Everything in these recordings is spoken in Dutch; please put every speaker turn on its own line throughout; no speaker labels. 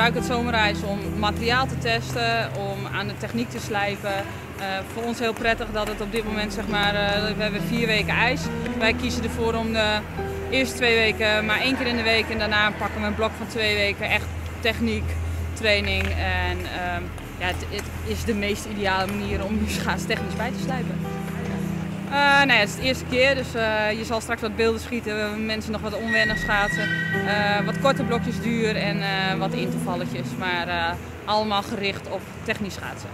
gebruiken het zomerreis om materiaal te testen, om aan de techniek te slijpen. Voor ons heel prettig dat het op dit moment, zeg maar, we hebben 4 weken ijs. Wij kiezen ervoor om de eerste 2 weken maar 1 keer in de week en daarna pakken we een blok van 2 weken echt techniek, training. En ja, het is de meest ideale manier om je schaats technisch bij te slijpen. Nou ja, het is de eerste keer, dus je zal straks wat beelden schieten, mensen nog wat onwennig schaatsen. Wat korte blokjes duur en wat intervalletjes, maar allemaal gericht op technisch schaatsen.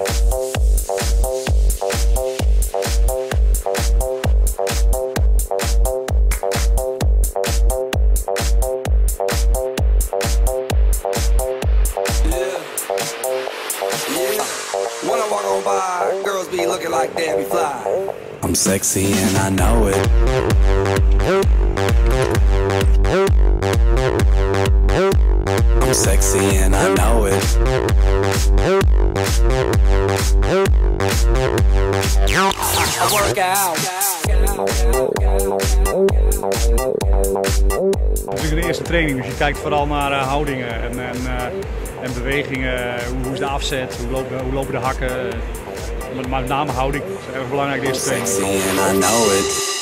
When I walk on by, girls be looking like Debbie Fly.
I'm sexy and I know it. I'm sexy and I know it.
I work out.
Het is natuurlijk de eerste training, dus je kijkt vooral naar houdingen en bewegingen. Hoe is de afzet, hoe lopen de hakken. Maar met name houding, dat is erg belangrijk de eerste training.
Sexy and I know it.